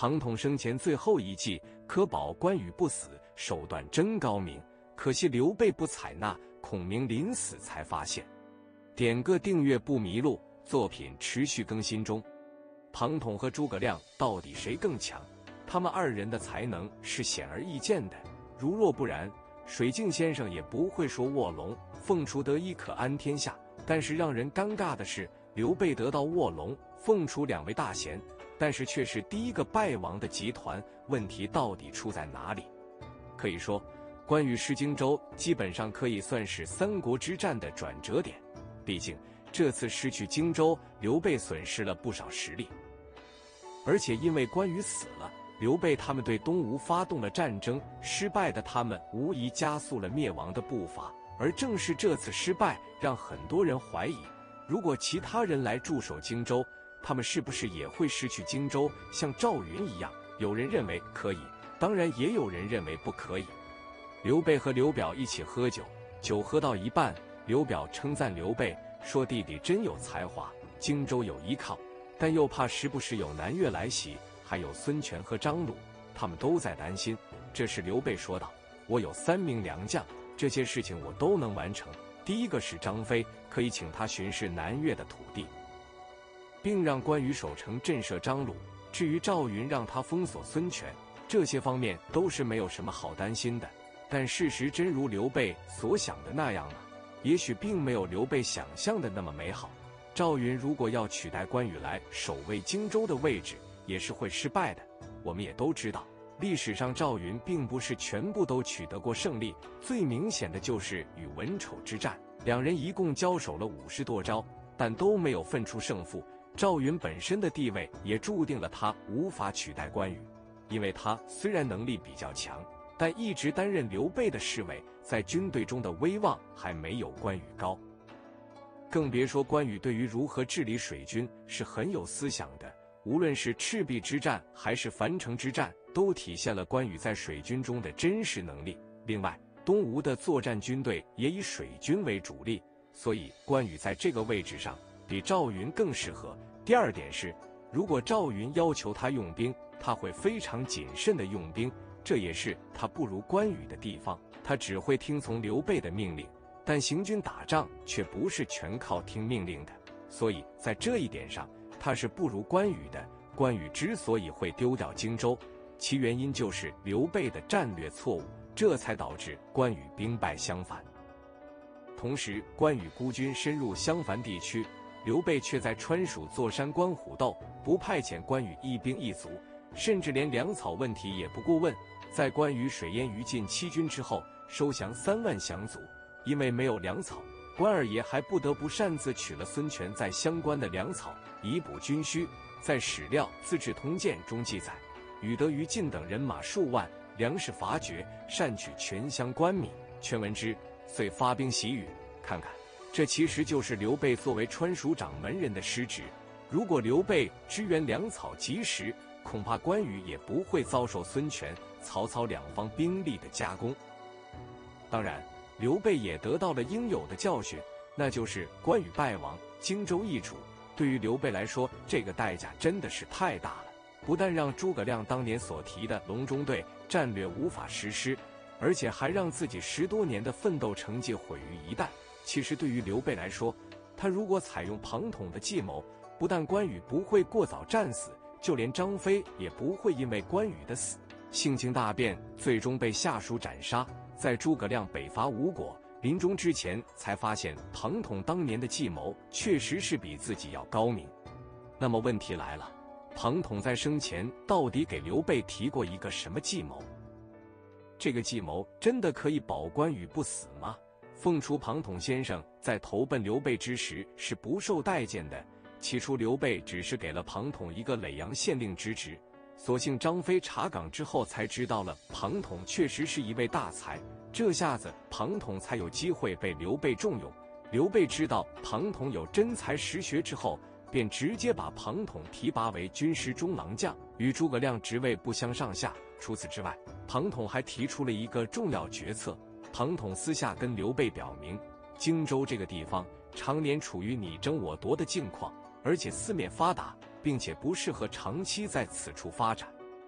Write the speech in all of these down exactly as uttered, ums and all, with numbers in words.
庞统生前最后一计，可保关羽不死，手段真高明。可惜刘备不采纳，孔明临死才发现。点个订阅不迷路，作品持续更新中。庞统和诸葛亮到底谁更强？他们二人的才能是显而易见的，如若不然，水镜先生也不会说卧龙凤雏得一可安天下。但是让人尴尬的是，刘备得到卧龙凤雏两位大贤，但是却是第一个败亡的集团。问题到底出在哪里？可以说，关羽失荆州基本上可以算是三国之战的转折点。毕竟这次失去荆州，刘备损失了不少实力，而且因为关羽死了，刘备他们对东吴发动了战争，失败的他们无疑加速了灭亡的步伐。而正是这次失败，让很多人怀疑，如果其他人来驻守荆州，他们是不是也会失去荆州，像赵云一样？有人认为可以，当然也有人认为不可以。刘备和刘表一起喝酒，酒喝到一半，刘表称赞刘备，说弟弟真有才华，荆州有依靠，但又怕时不时有南越来袭，还有孙权和张鲁，他们都在担心。这时刘备说道，我有三名良将，这些事情我都能完成。第一个是张飞，可以请他巡视南越的土地，并让关羽守城震慑张鲁。至于赵云，让他封锁孙权，这些方面都是没有什么好担心的。但事实真如刘备所想的那样吗？也许并没有刘备想象的那么美好。赵云如果要取代关羽来守卫荆州的位置，也是会失败的。我们也都知道，历史上赵云并不是全部都取得过胜利，最明显的就是与文丑之战，两人一共交手了五十多招，但都没有分出胜负。赵云本身的地位也注定了他无法取代关羽，因为他虽然能力比较强，但一直担任刘备的侍卫，在军队中的威望还没有关羽高。更别说关羽对于如何治理水军是很有思想的，无论是赤壁之战还是樊城之战，都体现了关羽在水军中的真实能力。另外，东吴的作战军队也以水军为主力，所以关羽在这个位置上比赵云更适合。第二点是，如果赵云要求他用兵，他会非常谨慎的用兵，这也是他不如关羽的地方。他只会听从刘备的命令，但行军打仗却不是全靠听命令的，所以在这一点上他是不如关羽的。关羽之所以会丢掉荆州，其原因就是刘备的战略错误，这才导致关羽兵败襄樊。同时，关羽孤军深入襄樊地区，刘备却在川蜀坐山观虎斗，不派遣关羽一兵一卒，甚至连粮草问题也不过问。在关羽水淹于禁七军之后，收降三万降卒，因为没有粮草，关二爷还不得不擅自取了孙权在相关的粮草，以补军需。在史料《资治通鉴》中记载，羽得于禁等人马数万，粮食乏绝，擅取全乡官米。全文之，遂发兵袭羽。看看，这其实就是刘备作为川蜀掌门人的失职。如果刘备支援粮草及时，恐怕关羽也不会遭受孙权、曹操两方兵力的夹攻。当然，刘备也得到了应有的教训，那就是关羽败亡，荆州易主。对于刘备来说，这个代价真的是太大了。不但让诸葛亮当年所提的隆中对战略无法实施，而且还让自己十多年的奋斗成绩毁于一旦。其实对于刘备来说，他如果采用庞统的计谋，不但关羽不会过早战死，就连张飞也不会因为关羽的死性情大变，最终被下属斩杀。在诸葛亮北伐吴国临终之前，才发现庞统当年的计谋确实是比自己要高明。那么问题来了，庞统在生前到底给刘备提过一个什么计谋？这个计谋真的可以保关羽不死吗？凤雏庞统先生在投奔刘备之时是不受待见的。起初刘备只是给了庞统一个耒阳县令之职，所幸张飞查岗之后才知道了庞统确实是一位大才，这下子庞统才有机会被刘备重用。刘备知道庞统有真才实学之后，便直接把庞统提拔为军师中郎将，与诸葛亮职位不相上下。除此之外，庞统还提出了一个重要决策。庞统私下跟刘备表明，荆州这个地方常年处于你争我夺的境况，而且四面发达，并且不适合长期在此处发展。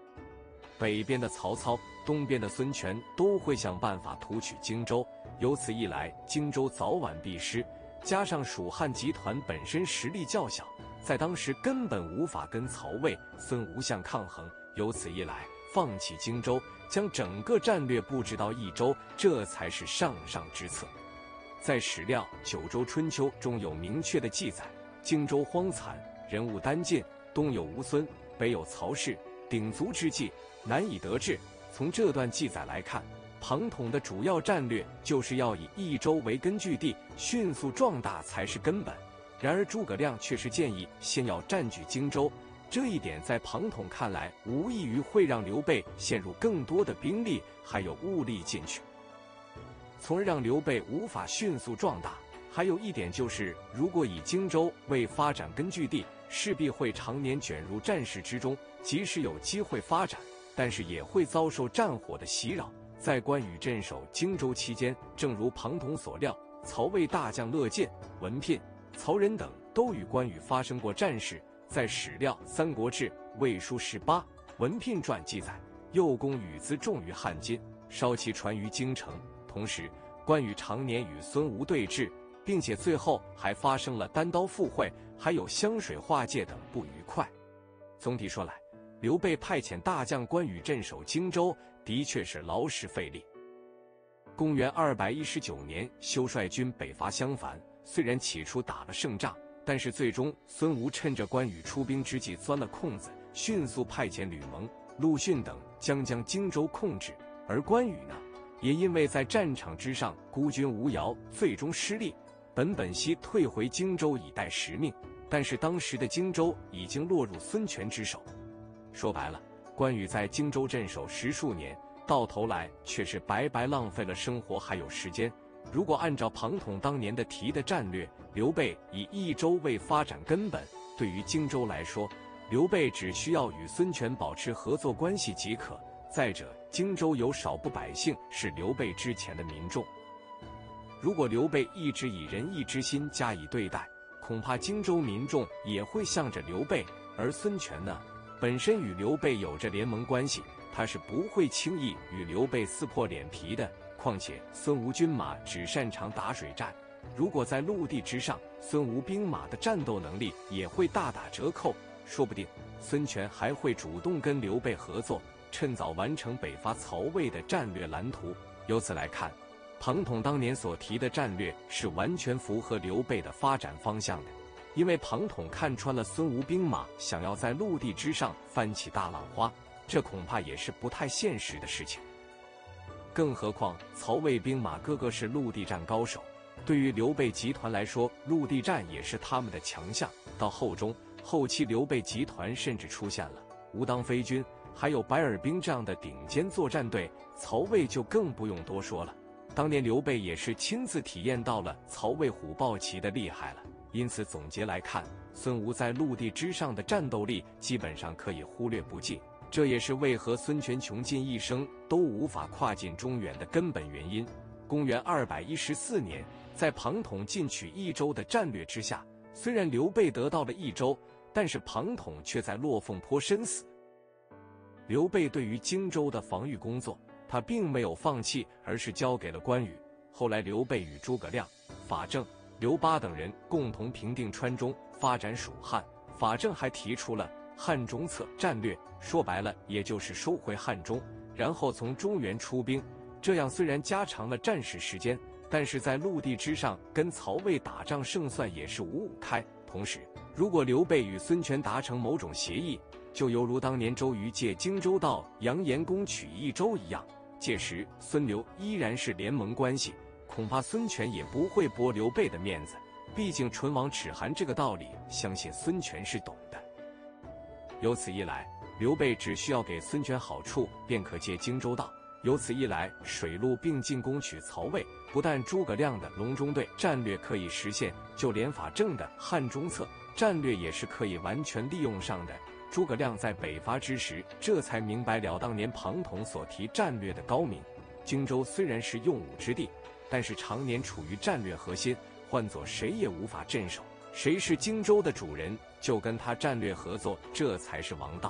北边的曹操、东边的孙权都会想办法图取荆州，由此一来，荆州早晚必失。加上蜀汉集团本身实力较小，在当时根本无法跟曹魏、孙吴相抗衡，由此一来，放弃荆州，将整个战略布置到益州，这才是上上之策。在史料《九州春秋》中有明确的记载：荆州荒残，人物殆尽，东有吴孙，北有曹氏，鼎足之际，难以得志。从这段记载来看，庞统的主要战略就是要以益州为根据地，迅速壮大才是根本。然而诸葛亮却是建议先要占据荆州，这一点在庞统看来，无异于会让刘备陷入更多的兵力还有物力进去，从而让刘备无法迅速壮大。还有一点就是，如果以荆州为发展根据地，势必会常年卷入战事之中，即使有机会发展，但是也会遭受战火的袭扰。在关羽镇守荆州期间，正如庞统所料，曹魏大将乐进、文聘、曹仁等都与关羽发生过战事。在史料《三国志·魏书十八·文聘传》记载，右公羽资重于汉津，烧其船于京城。同时，关羽常年与孙吴对峙，并且最后还发生了单刀赴会，还有湘水划界等不愉快。总体说来，刘备派遣大将关羽镇守荆州，的确是劳时费力。公元二百一十九年，休率军北伐襄樊，虽然起初打了胜仗，但是最终孙吴趁着关羽出兵之际钻了空子，迅速派遣吕蒙、陆逊等将将荆州控制。而关羽呢，也因为在战场之上孤军无摇，最终失利，本本溪退回荆州以待时命。但是当时的荆州已经落入孙权之手。说白了，关羽在荆州镇守十数年，到头来却是白白浪费了生活还有时间。如果按照庞统当年的提的战略，刘备以益州为发展根本，对于荆州来说，刘备只需要与孙权保持合作关系即可。再者，荆州有少部百姓是刘备之前的民众，如果刘备一直以仁义之心加以对待，恐怕荆州民众也会向着刘备。而孙权呢，本身与刘备有着联盟关系，他是不会轻易与刘备撕破脸皮的。况且孙吴军马只擅长打水战，如果在陆地之上，孙吴兵马的战斗能力也会大打折扣，说不定孙权还会主动跟刘备合作，趁早完成北伐曹魏的战略蓝图。由此来看，庞统当年所提的战略是完全符合刘备的发展方向的。因为庞统看穿了孙吴兵马想要在陆地之上翻起大浪花，这恐怕也是不太现实的事情。更何况曹魏兵马个个是陆地战高手，对于刘备集团来说，陆地战也是他们的强项。到后中后期，刘备集团甚至出现了吴当飞军还有白耳兵这样的顶尖作战队，曹魏就更不用多说了。当年刘备也是亲自体验到了曹魏虎豹骑的厉害了。因此总结来看，孙吴在陆地之上的战斗力基本上可以忽略不计，这也是为何孙权穷尽一生都无法跨进中原的根本原因。公元二百一十四年，在庞统进取益州的战略之下，虽然刘备得到了益州，但是庞统却在落凤坡身死。刘备对于荆州的防御工作，他并没有放弃，而是交给了关羽。后来刘备与诸葛亮、法正、刘巴等人共同平定川中，发展蜀汉。法正还提出了汉中策战略，说白了也就是收回汉中，然后从中原出兵。这样虽然加长了战事时间，但是在陆地之上跟曹魏打仗胜算也是五五开。同时，如果刘备与孙权达成某种协议，就犹如当年周瑜借荆州到杨延攻取益州一样，届时孙刘依然是联盟关系，恐怕孙权也不会驳刘备的面子，毕竟唇亡齿寒这个道理，相信孙权是懂的。由此一来，刘备只需要给孙权好处，便可借荆州到。由此一来，水陆并进攻取曹魏，不但诸葛亮的隆中对战略可以实现，就连法正的汉中策战略也是可以完全利用上的。诸葛亮在北伐之时，这才明白了当年庞统所提战略的高明。荆州虽然是用武之地，但是常年处于战略核心，换作谁也无法镇守。谁是荆州的主人，就跟他战略合作，这才是王道。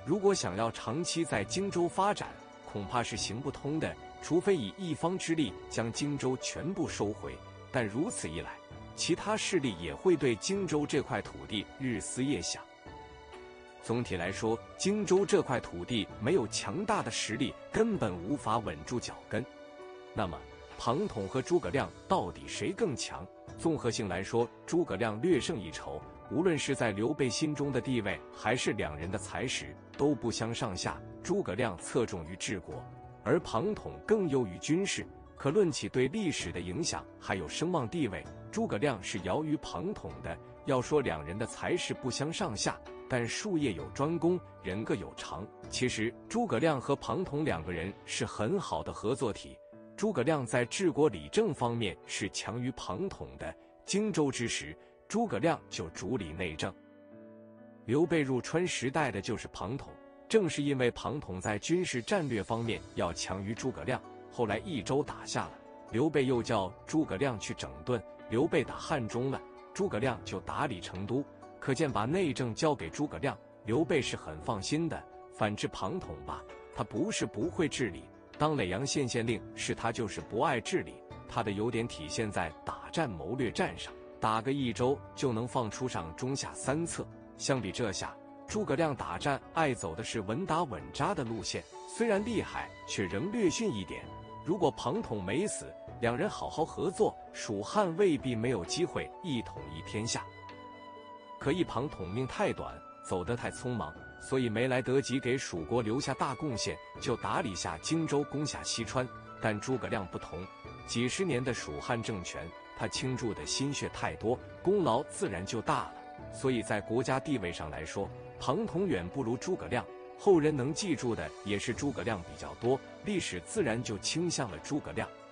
如果想要长期在荆州发展，恐怕是行不通的，除非以一方之力将荆州全部收回。但如此一来，其他势力也会对荆州这块土地日思夜想。总体来说，荆州这块土地没有强大的实力，根本无法稳住脚跟。那么，庞统和诸葛亮到底谁更强？综合性来说，诸葛亮略胜一筹，无论是在刘备心中的地位，还是两人的才识，都不相上下。诸葛亮侧重于治国，而庞统更优于军事。可论起对历史的影响，还有声望地位，诸葛亮是遥于庞统的。要说两人的才识不相上下，但术业有专攻，人各有长。其实诸葛亮和庞统两个人是很好的合作体。诸葛亮在治国理政方面是强于庞统的。荆州之时，诸葛亮就主理内政。刘备入川时代的就是庞统，正是因为庞统在军事战略方面要强于诸葛亮。后来益州打下了，刘备又叫诸葛亮去整顿。刘备打汉中了，诸葛亮就打理成都。可见把内政交给诸葛亮，刘备是很放心的。反之庞统吧，他不是不会治理，当耒阳县县令是他就是不爱治理。他的优点体现在打战谋略战上，打个益州就能放出上中下三策。相比这下，诸葛亮打战爱走的是稳打稳扎的路线，虽然厉害，却仍略逊一点。如果庞统没死，两人好好合作，蜀汉未必没有机会一统一天下。可一庞统命太短，走得太匆忙，所以没来得及给蜀国留下大贡献，就打理下荆州，攻下西川。但诸葛亮不同，几十年的蜀汉政权，他倾注的心血太多，功劳自然就大了。所以在国家地位上来说，庞统远不如诸葛亮，后人能记住的也是诸葛亮比较多，历史自然就倾向了诸葛亮。